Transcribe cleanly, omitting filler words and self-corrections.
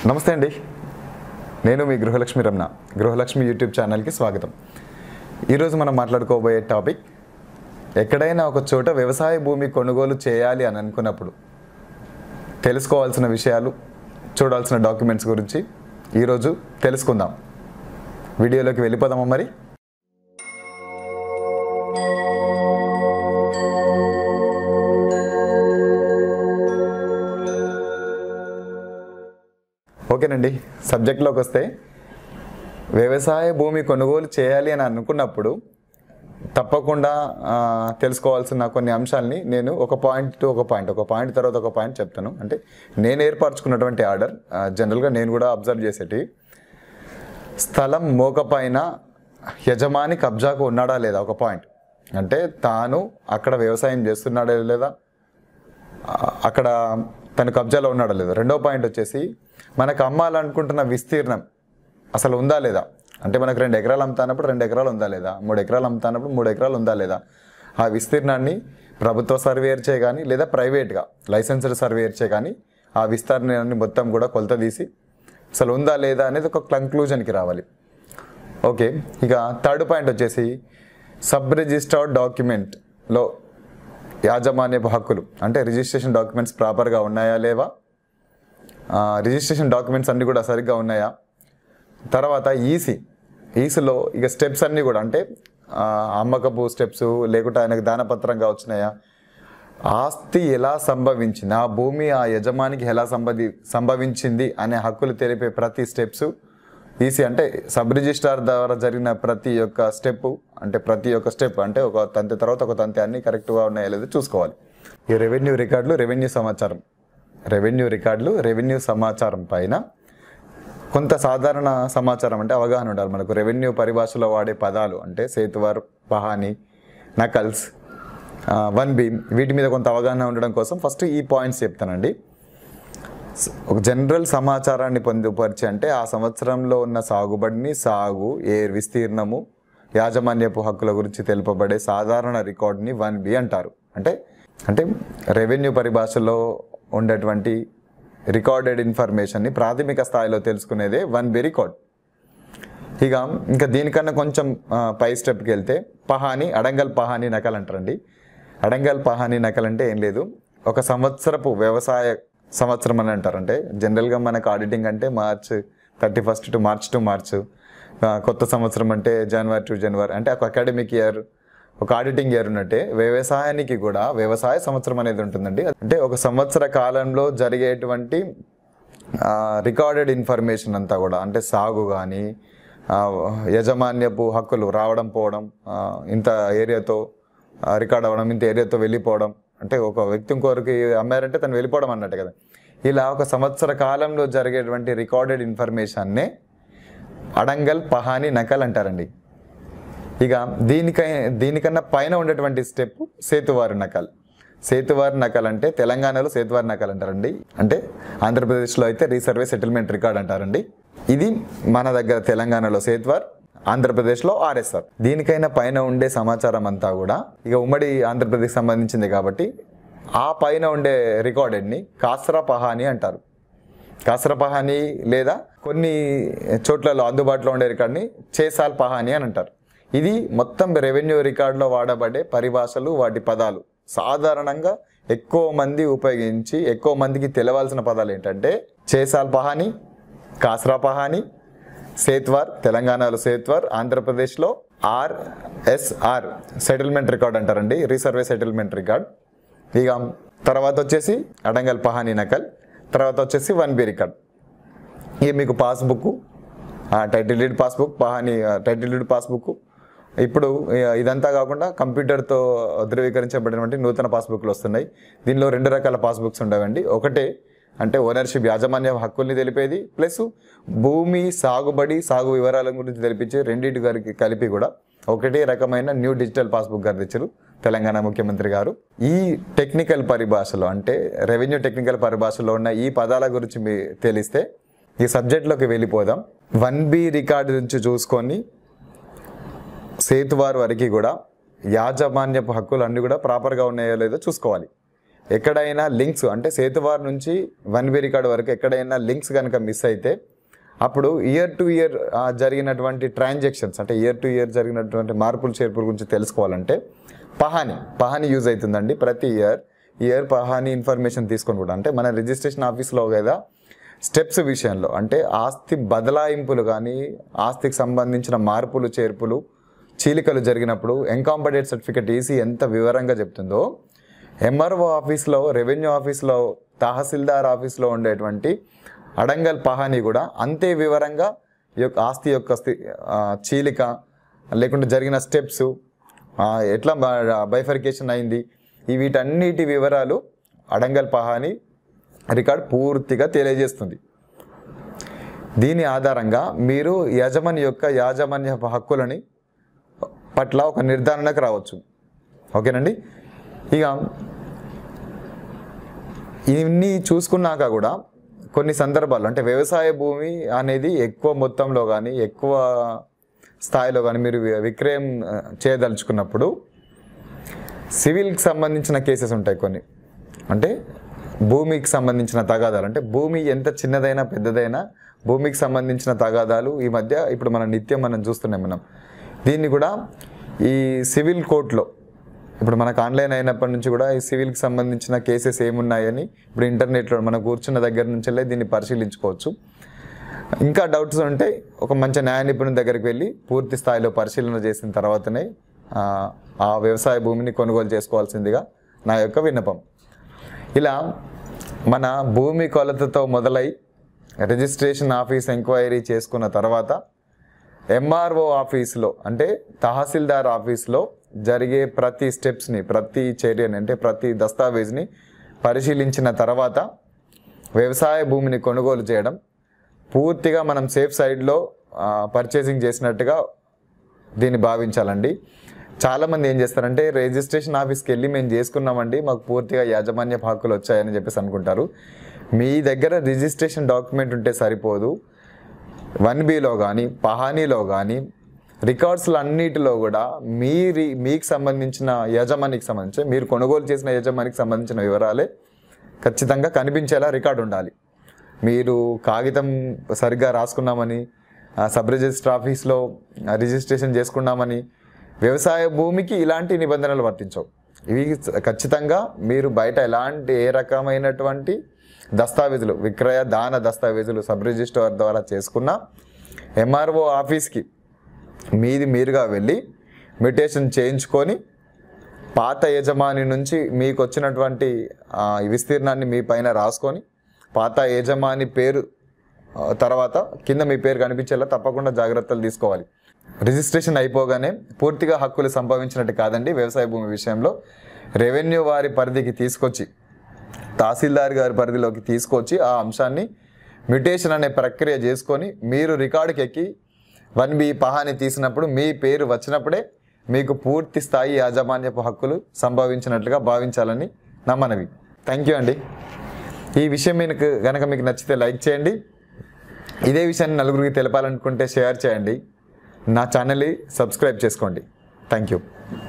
నమస్తే అండి, నేను మీ గృహలక్ష్మి రమణ. గృహలక్ష్మి యూట్యూబ్ ఛానల్కి స్వాగతం. ఈరోజు మనం మాట్లాడుకోబోయే టాపిక్, ఎక్కడైనా ఒక చోట వ్యవసాయ భూమి కొనుగోలు చేయాలి అని అనుకున్నప్పుడు తెలుసుకోవాల్సిన విషయాలు, చూడాల్సిన డాక్యుమెంట్స్ గురించి ఈరోజు తెలుసుకుందాం. వీడియోలోకి వెళ్ళిపోదామా మరి? ఓకేనండి, సబ్జెక్ట్లోకి వస్తే, వ్యవసాయ భూమి కొనుగోలు చేయాలి అని అనుకున్నప్పుడు తప్పకుండా తెలుసుకోవాల్సిన కొన్ని అంశాలని నేను ఒక పాయింట్ తర్వాత ఒక పాయింట్ చెప్తాను. అంటే నేను ఏర్పరచుకున్నటువంటి ఆర్డర్, జనరల్గా నేను కూడా అబ్జర్వ్ చేసేటివి. స్థలం మోకపైన యజమాని కబ్జాకు ఉన్నాడా లేదా ఒక పాయింట్. అంటే తాను అక్కడ వ్యవసాయం చేస్తున్నాడా లేదా, అక్కడ తను కబ్జాలో ఉన్నాడా లేదా. రెండో పాయింట్ వచ్చేసి, మనకు అమ్మాలనుకుంటున్న విస్తీర్ణం అసలు ఉందా లేదా. అంటే మనకు 2 ఎకరాలు అమ్ముతానప్పుడు 2 ఎకరాలు ఉందా లేదా, 3 ఎకరాలు అమ్ముతానప్పుడు 3 ఎకరాలు ఉందా లేదా. ఆ విస్తీర్ణాన్ని ప్రభుత్వ సర్వేయర్ చే కానీ లేదా ప్రైవేట్గా లైసెన్స్డ్ సర్వేయర్ చే కానీ ఆ విస్తీర్ణాన్ని మొత్తం కూడా కొలత తీసి అసలు ఉందా లేదా అనేది ఒక కంక్లూజన్కి రావాలి. ఓకే, ఇక థర్డ్ పాయింట్ వచ్చేసి, సబ్ రిజిస్టర్డ్ డాక్యుమెంట్లో యాజమాన్యపు హక్కులు, అంటే రిజిస్ట్రేషన్ డాక్యుమెంట్స్ ప్రాపర్గా ఉన్నాయా లేవా, రిజిస్ట్రేషన్ డాక్యుమెంట్స్ అన్నీ కూడా సరిగ్గా ఉన్నాయా. తర్వాత ఈసీలో ఇక స్టెప్స్ అన్నీ కూడా, అంటే అమ్మకపు స్టెప్స్ లేకుంటే ఆయనకు దానపత్రంగా వచ్చినాయా, ఆస్తి ఎలా సంభవించింది, ఆ భూమి ఆ యజమానికి ఎలా సంభవించింది అనే హక్కులు తెలిపే ప్రతి స్టెప్స్ ఈసీ, అంటే సబ్ రిజిస్ట్రార్ ద్వారా జరిగిన ప్రతి ఒక్క స్టెప్ అంటే ఒక తంతి తర్వాత ఒక తంతి అన్నీ కరెక్ట్గా ఉన్నాయా లేదో చూసుకోవాలి. ఈ రెవెన్యూ రికార్డులు, రెవెన్యూ సమాచారం పైన కొంత సాధారణ సమాచారం అంటే అవగాహన ఉండాలి మనకు. రెవెన్యూ పరిభాషలో వాడే పదాలు అంటే సేతువార్, పహాని, నకల్స్, 1B, వీటి మీద కొంత అవగాహన ఉండడం కోసం ఫస్ట్ ఈ పాయింట్స్ చెప్తానండి. ఒక జనరల్ సమాచారాన్ని పొందుపరిచి, అంటే ఆ సంవత్సరంలో ఉన్న సాగుబడిని, విస్తీర్ణము, యాజమాన్యపు హక్కుల గురించి తెలుపబడే సాధారణ రికార్డుని 1B అంటారు. అంటే రెవెన్యూ పరిభాషలో ఉండేటువంటి రికార్డెడ్ ఇన్ఫర్మేషన్ని ప్రాథమిక స్థాయిలో తెలుసుకునేదే 1B రికార్డ్. ఇంకా దీనికన్నా కొంచెం పై స్టెప్కి వెళ్తే అడంగల్ పహాని నకల్ అంటారండి. అడంగల్ పహాని నకల్ అంటే ఏం లేదు, ఒక సంవత్సరపు వ్యవసాయ సంవత్సరం అని అంటారు. అంటే జనరల్గా మనకు ఆడిటింగ్ అంటే March 31 to March, కొత్త సంవత్సరం అంటే January to January, అంటే ఒక అకాడమిక్ ఇయర్, ఒక ఆడిటింగ్ ఇయర్ ఉన్నట్టే వ్యవసాయానికి కూడా వ్యవసాయ సంవత్సరం అనేది ఉంటుందండి. అంటే ఒక సంవత్సర కాలంలో జరిగేటువంటి రికార్డెడ్ ఇన్ఫర్మేషన్ అంతా కూడా, అంటే సాగు కానీ, యజమాన్యపు హక్కులు రావడం పోవడం, ఇంత ఏరియాతో రికార్డ్ అవ్వడం, ఇంత ఏరియాతో వెళ్ళిపోవడం, అంటే ఒక వ్యక్తి ఇంకొకరికి అమ్మారంటే తను వెళ్ళిపోవడం అన్నట్టు కదా. ఇలా ఒక సంవత్సర కాలంలో జరిగేటువంటి రికార్డెడ్ ఇన్ఫర్మేషన్నే అడంగల్ పహాని నకల్ అంటారండి. ఇక దీనికన్నా పైన ఉండేటువంటి స్టెప్ సేతువారు నకల్ అంటే తెలంగాణలో సేతువారు నకల్ అంటారండి. అంటే ఆంధ్రప్రదేశ్లో అయితే రీసర్వే సెటిల్మెంట్ రికార్డ్ అంటారండి. ఇది మన దగ్గర తెలంగాణలో సేతువార్, ఆంధ్రప్రదేశ్లో RSR. దీనికైనా పైన ఉండే సమాచారం అంతా కూడా ఇక ఉమ్మడి ఆంధ్రప్రదేశ్ సంబంధించింది కాబట్టి ఆ పైన ఉండే రికార్డెడ్ని కాస్రా పహాని అంటారు. కాస్రా పహాని లేదా కొన్ని చోట్లలో అందుబాటులో ఉండే రికార్డ్ని చేసాల్ పహాని అని అంటారు. ఇది మొత్తం రెవెన్యూ రికార్డులో వాడబడే పరిభాషలు, వాటి పదాలు. సాధారణంగా ఎక్కువ మంది ఉపయోగించి ఎక్కువ మందికి తెలవాల్సిన పదాలు ఏంటంటే చేసాల్ పహాని, కాస్రా పహాని, సేత్వార్, తెలంగాణలో సేత్వార్, ఆంధ్రప్రదేశ్లో RSR సెటిల్మెంట్ రికార్డ్ అంటారండి, రీసర్వే సెటిల్మెంట్ రికార్డ్. ఇక తర్వాత వచ్చేసి అడంగల్ పహాని నకల్, తర్వాత వచ్చేసి 1B రికార్డ్. ఇక మీకు passbook, title deed passbook, title deed passbook. ఇప్పుడు ఇదంతా కాకుండా కంప్యూటర్తో ధృవీకరించబడినటువంటి నూతన పాస్బుక్లు వస్తున్నాయి. దీనిలో 2 రకాల పాస్బుక్స్ ఉండవండి. ఒకటే అంటే ఓనర్షిప్, యాజమాన్య హక్కుల్ని తెలిపేది, ప్లస్ భూమి సాగు వివరాల గురించి తెలిపించే రెండింటి గారికి కలిపి కూడా ఒకటే రకమైన న్యూ డిజిటల్ పాస్బుక్ గారు తెచ్చారు తెలంగాణ ముఖ్యమంత్రి గారు. ఈ టెక్నికల్ పరిభాషలో, అంటే రెవెన్యూ టెక్నికల్ పరిభాషలో ఉన్న ఈ పదాల గురించి తెలిస్తే ఈ సబ్జెక్ట్లోకి వెళ్ళిపోదాం. 1B రికార్డు నుంచి చూసుకొని సేతువార్ వరకు కూడా యాజమాన్యపు హక్కులు అన్నీ కూడా ప్రాపర్గా ఉన్నాయో లేదో చూసుకోవాలి. ఎక్కడైనా లింక్స్ అంటే సేతువార్ నుంచి 1B రికార్డ్ వరకు ఎక్కడైనా లింక్స్ కనుక మిస్ అయితే అప్పుడు ఇయర్ టు ఇయర్ జరిగినటువంటి ట్రాన్సాక్షన్స్ అంటే ఇయర్ టు ఇయర్ జరిగినటువంటి మార్పులు చేర్పుల గురించి తెలుసుకోవాలంటే పహాని యూజ్ అవుతుందండి. ప్రతి ఇయర్ పహాని ఇన్ఫర్మేషన్ తీసుకొని కూడా అంటే మన రిజిస్ట్రేషన్ ఆఫీస్లో లేదా స్టెప్స్ విషయంలో అంటే ఆస్తి బదలాయింపులు కానీ ఆస్తికి సంబంధించిన మార్పులు చేర్పులు చీలికలు జరిగినప్పుడు ఎంకాంపడేట్ సర్టిఫికేట్ ఈసీ ఎంత వివరంగా చెప్తుందో ఎంఆర్ఓ ఆఫీస్లో రెవెన్యూ ఆఫీస్లో తహసీల్దార్ ఆఫీస్లో ఉండేటువంటి అడంగల్ పహాని కూడా అంతే వివరంగా ఆస్తి యొక్క చీలిక లేకుంటే జరిగిన స్టెప్స్ ఎట్లా బైఫర్కేషన్ అయింది వీటన్నిటి వివరాలు అడంగల్ పహాని రికార్డ్ పూర్తిగా తెలియజేస్తుంది. దీని ఆధారంగా మీరు యాజమాన్య హక్కులని పట్ల ఒక నిర్ధారణకు రావచ్చు. ఓకేనండి. ఇక ఇవన్నీ చూసుకున్నాక కూడా కొన్ని సందర్భాలు అంటే వ్యవసాయ భూమి అనేది ఎక్కువ మొత్తంలో కానీ ఎక్కువ స్థాయిలో కానీ మీరు విక్రయం చేయదలుచుకున్నప్పుడు సివిల్కి సంబంధించిన కేసెస్ ఉంటాయి కొన్ని. అంటే భూమికి సంబంధించిన తగాదాలు అంటే భూమి ఎంత చిన్నదైనా పెద్దదైనా భూమికి సంబంధించిన తగాదాలు ఈ మధ్య ఇప్పుడు మనం చూస్తున్నాం. దీన్ని కూడా ఈ సివిల్ కోర్టులో ఇప్పుడు మనకు ఆన్లైన్ అయినప్పటి నుంచి కూడా ఈ సివిల్కి సంబంధించిన కేసెస్ ఏమున్నాయని ఇప్పుడు ఇంటర్నెట్లో మనం కూర్చున్న దగ్గర నుంచి దీన్ని పరిశీలించుకోవచ్చు. ఇంకా డౌట్స్ ఉంటే ఒక మంచి న్యాయ నిపుణుని దగ్గరికి వెళ్ళి పూర్తి స్థాయిలో పరిశీలన చేసిన తర్వాతనే ఆ వ్యవసాయ భూమిని కొనుగోలు చేసుకోవాల్సిందిగా నా యొక్క విన్నపం. ఇలా మన భూమి కొలతతో మొదలై రిజిస్ట్రేషన్ ఆఫీస్ ఎంక్వైరీ చేసుకున్న తర్వాత ఎంఆర్ఓ ఆఫీస్లో అంటే తహసీల్దార్ ఆఫీస్లో జరిగే ప్రతి స్టెప్స్ని ప్రతి చర్యని అంటే ప్రతి దస్తావేజ్ని పరిశీలించిన తర్వాత వ్యవసాయ భూమిని కొనుగోలు చేయడం పూర్తిగా మనం సేఫ్ సైడ్లో పర్చేసింగ్ చేసినట్టుగా దీన్ని భావించాలండి. చాలామంది ఏం చేస్తారంటే రిజిస్ట్రేషన్ ఆఫీస్కి వెళ్ళి మేము చేసుకున్నామండి మాకు పూర్తిగా యాజమాన్య హక్కులు వచ్చాయని చెప్పేసి అనుకుంటారు. మీ దగ్గర రిజిస్ట్రేషన్ డాక్యుమెంట్ ఉంటే సరిపోదు. 1Bలో కానీ పహానీలో కానీ రికార్డ్స్లో అన్నిటిలో కూడా మీకు సంబంధించిన యజమానికి సంబంధించి మీరు కొనుగోలు చేసిన యజమానికి సంబంధించిన వివరాలే ఖచ్చితంగా కనిపించేలా రికార్డు ఉండాలి. మీరు కాగితం సరిగ్గా రాసుకున్నామని సబ్ రిజిస్టర్ ఆఫీస్లో రిజిస్ట్రేషన్ చేసుకున్నామని వ్యవసాయ భూమికి ఇలాంటి నిబంధనలు వర్తించవు. ఇవి ఖచ్చితంగా మీరు బయట ఏ రకమైనటువంటి దస్తావేజులు విక్రయ దాన దస్తావేజులు సబ్ రిజిస్టర్ ద్వారా చేసుకున్న ఎంఆర్ఓ ఆఫీస్కి మీరుగా వెళ్ళి మ్యూటేషన్ చేయించుకొని పాత యజమాని నుంచి మీకు వచ్చినటువంటి విస్తీర్ణాన్ని మీ పైన రాసుకొని పాత యజమాని పేరు తర్వాత కింద మీ పేరు కనిపించేలా తప్పకుండా జాగ్రత్తలు తీసుకోవాలి. రిజిస్ట్రేషన్ అయిపోగానే పూర్తిగా హక్కులు సంభవించినట్టు కాదండి. వ్యవసాయ భూమి విషయంలో రెవెన్యూ వారి పరిధికి తీసుకొచ్చి తహసీల్దార్ గారి పరిధిలోకి తీసుకొచ్చి ఆ అంశాన్ని మ్యూటేషన్ అనే ప్రక్రియ చేసుకొని మీరు రికార్డుకి ఎక్కి 1B పహాని తీసినప్పుడు మీ పేరు వచ్చినప్పుడే మీకు పూర్తి స్థాయి యాజమాన్యపు హక్కులు సంభవించినట్లుగా భావించాలని నా మనవి. థ్యాంక్ యూ అండి. ఈ విషయం కనుక మీకు నచ్చితే లైక్ చేయండి. ఇదే విషయాన్ని నలుగురికి తెలపాలనుకుంటే షేర్ చేయండి. నా ఛానల్ని సబ్స్క్రైబ్ చేసుకోండి. Thank you.